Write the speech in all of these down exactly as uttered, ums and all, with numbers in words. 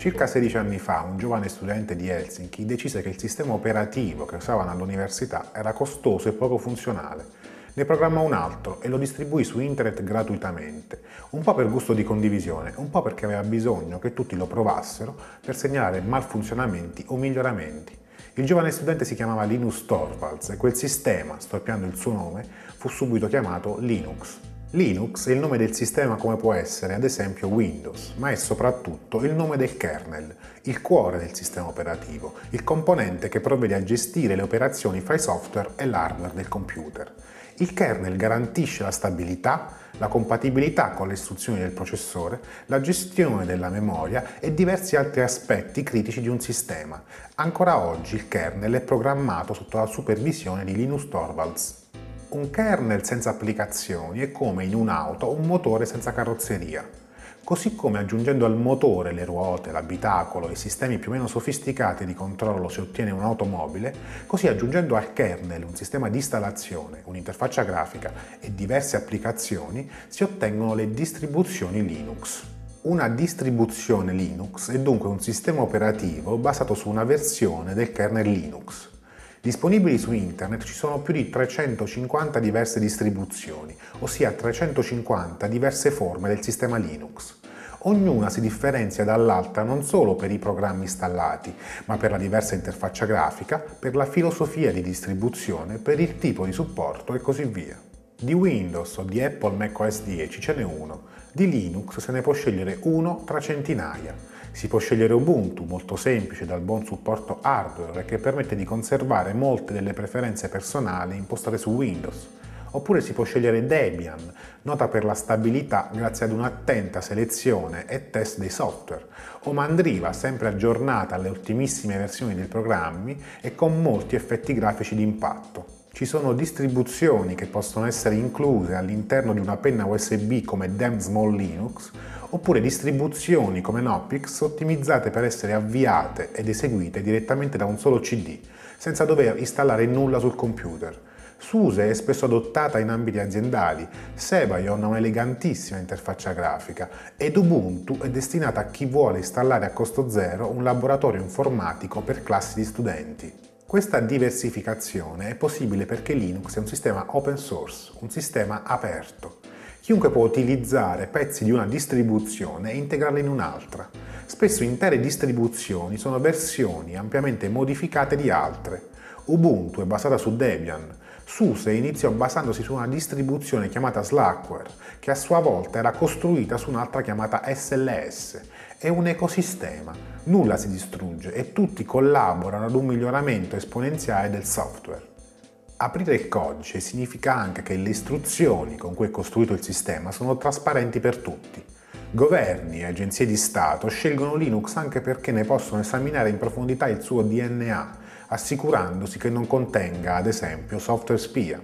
Circa sedici anni fa, un giovane studente di Helsinki decise che il sistema operativo che usavano all'università era costoso e poco funzionale. Ne programmò un altro e lo distribuì su internet gratuitamente, un po' per gusto di condivisione, un po' perché aveva bisogno che tutti lo provassero per segnalare malfunzionamenti o miglioramenti. Il giovane studente si chiamava Linus Torvalds e quel sistema, storpiando il suo nome, fu subito chiamato Linux. Linux è il nome del sistema come può essere, ad esempio, Windows, ma è soprattutto il nome del kernel, il cuore del sistema operativo, il componente che provvede a gestire le operazioni fra i software e l'hardware del computer. Il kernel garantisce la stabilità, la compatibilità con le istruzioni del processore, la gestione della memoria e diversi altri aspetti critici di un sistema. Ancora oggi il kernel è programmato sotto la supervisione di Linus Torvalds. Un kernel senza applicazioni è come in un'auto un motore senza carrozzeria. Così come aggiungendo al motore le ruote, l'abitacolo e sistemi più o meno sofisticati di controllo si ottiene un'automobile, così aggiungendo al kernel un sistema di installazione, un'interfaccia grafica e diverse applicazioni si ottengono le distribuzioni Linux. Una distribuzione Linux è dunque un sistema operativo basato su una versione del kernel Linux. Disponibili su internet ci sono più di trecentocinquanta diverse distribuzioni, ossia trecentocinquanta diverse forme del sistema Linux. Ognuna si differenzia dall'altra non solo per i programmi installati, ma per la diversa interfaccia grafica, per la filosofia di distribuzione, per il tipo di supporto e così via. Di Windows o di Apple macOS dieci ce n'è uno, di Linux se ne può scegliere uno tra centinaia. Si può scegliere Ubuntu, molto semplice dal buon supporto hardware e che permette di conservare molte delle preferenze personali impostate su Windows. Oppure si può scegliere Debian, nota per la stabilità grazie ad un'attenta selezione e test dei software, o Mandriva, sempre aggiornata alle ultimissime versioni dei programmi e con molti effetti grafici d'impatto. Ci sono distribuzioni che possono essere incluse all'interno di una penna U S B come Damn Small Linux, oppure distribuzioni come Knoppix ottimizzate per essere avviate ed eseguite direttamente da un solo C D, senza dover installare nulla sul computer. SUSE è spesso adottata in ambiti aziendali, Sebayon ha un'elegantissima interfaccia grafica ed Ubuntu è destinata a chi vuole installare a costo zero un laboratorio informatico per classi di studenti. Questa diversificazione è possibile perché Linux è un sistema open source, un sistema aperto. Chiunque può utilizzare pezzi di una distribuzione e integrarli in un'altra. Spesso intere distribuzioni sono versioni ampiamente modificate di altre. Ubuntu è basata su Debian. SUSE iniziò basandosi su una distribuzione chiamata Slackware, che a sua volta era costruita su un'altra chiamata S L S. È un ecosistema, nulla si distrugge e tutti collaborano ad un miglioramento esponenziale del software. Aprire il codice significa anche che le istruzioni con cui è costruito il sistema sono trasparenti per tutti. Governi e agenzie di Stato scelgono Linux anche perché ne possono esaminare in profondità il suo D N A, assicurandosi che non contenga, ad esempio, software spia.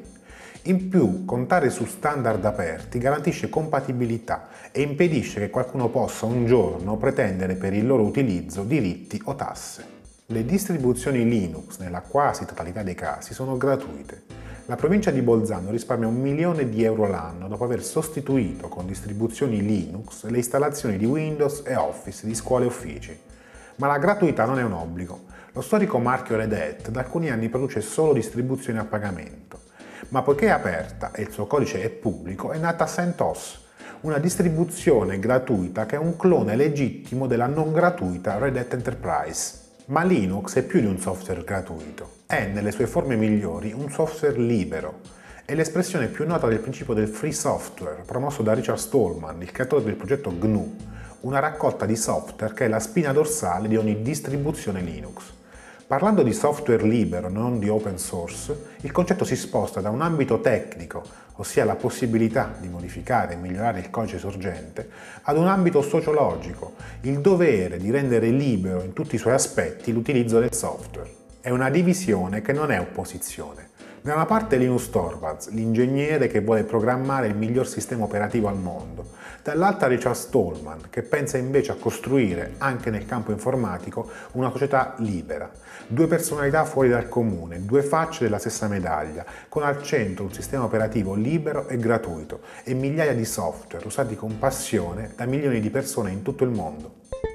In più, contare su standard aperti garantisce compatibilità e impedisce che qualcuno possa un giorno pretendere per il loro utilizzo diritti o tasse. Le distribuzioni Linux, nella quasi totalità dei casi, sono gratuite. La provincia di Bolzano risparmia un milione di euro l'anno dopo aver sostituito con distribuzioni Linux le installazioni di Windows e Office di scuole e uffici. Ma la gratuità non è un obbligo. Lo storico marchio Red Hat da alcuni anni produce solo distribuzioni a pagamento. Ma poiché è aperta e il suo codice è pubblico, è nata CentOS, una distribuzione gratuita che è un clone legittimo della non gratuita Red Hat Enterprise. Ma Linux è più di un software gratuito, è nelle sue forme migliori un software libero. È l'espressione più nota del principio del free software, promosso da Richard Stallman, il creatore del progetto G N U, una raccolta di software che è la spina dorsale di ogni distribuzione Linux. Parlando di software libero, non di open source, il concetto si sposta da un ambito tecnico, ossia la possibilità di modificare e migliorare il codice sorgente, ad un ambito sociologico, il dovere di rendere libero in tutti i suoi aspetti l'utilizzo del software. È una divisione che non è opposizione. Da una parte Linus Torvalds, l'ingegnere che vuole programmare il miglior sistema operativo al mondo, dall'altra Richard Stallman, che pensa invece a costruire, anche nel campo informatico, una società libera. Due personalità fuori dal comune, due facce della stessa medaglia, con al centro un sistema operativo libero e gratuito e migliaia di software usati con passione da milioni di persone in tutto il mondo.